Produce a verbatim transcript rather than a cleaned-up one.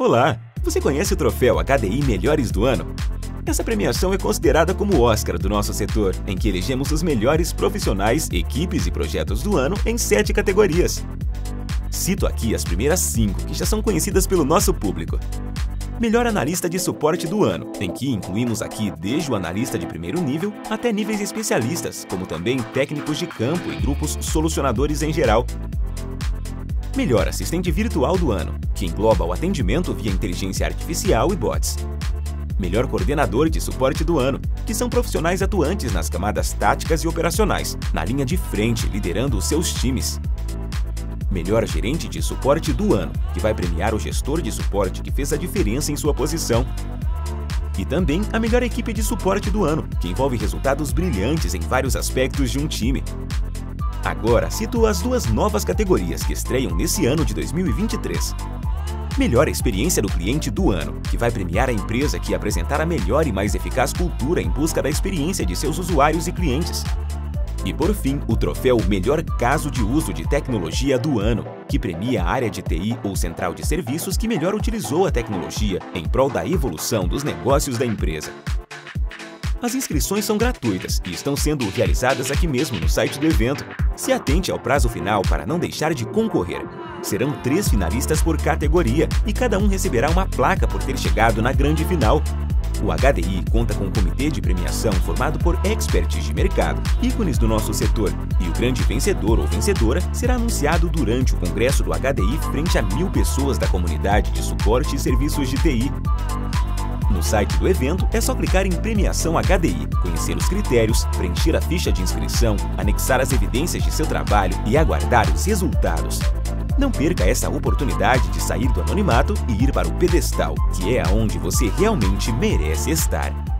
Olá! Você conhece o troféu H D I Melhores do Ano? Essa premiação é considerada como o Oscar do nosso setor, em que elegemos os melhores profissionais, equipes e projetos do ano em sete categorias. Cito aqui as primeiras cinco, que já são conhecidas pelo nosso público. Melhor Analista de Suporte do Ano, em que incluímos aqui desde o analista de primeiro nível até níveis especialistas, como também técnicos de campo e grupos solucionadores em geral. Melhor Assistente Virtual do Ano, que engloba o atendimento via inteligência artificial e bots. Melhor Coordenador de Suporte do Ano, que são profissionais atuantes nas camadas táticas e operacionais, na linha de frente, liderando os seus times. Melhor Gerente de Suporte do Ano, que vai premiar o gestor de suporte que fez a diferença em sua posição. E também a Melhor Equipe de Suporte do Ano, que envolve resultados brilhantes em vários aspectos de um time. Agora, cito as duas novas categorias que estreiam nesse ano de dois mil e vinte e três. Melhor Experiência do Cliente do Ano, que vai premiar a empresa que apresentar a melhor e mais eficaz cultura em busca da experiência de seus usuários e clientes. E por fim, o troféu Melhor Caso de Uso de Tecnologia do Ano, que premia a área de T I ou central de serviços que melhor utilizou a tecnologia em prol da evolução dos negócios da empresa. As inscrições são gratuitas e estão sendo realizadas aqui mesmo no site do evento. Se atente ao prazo final para não deixar de concorrer. Serão três finalistas por categoria e cada um receberá uma placa por ter chegado na grande final. O H D I conta com um comitê de premiação formado por experts de mercado, ícones do nosso setor, e o grande vencedor ou vencedora será anunciado durante o congresso do H D I frente a mil pessoas da comunidade de suporte e serviços de T I. No site do evento, é só clicar em Premiação H D I, conhecer os critérios, preencher a ficha de inscrição, anexar as evidências de seu trabalho e aguardar os resultados. Não perca essa oportunidade de sair do anonimato e ir para o pedestal, que é aonde você realmente merece estar.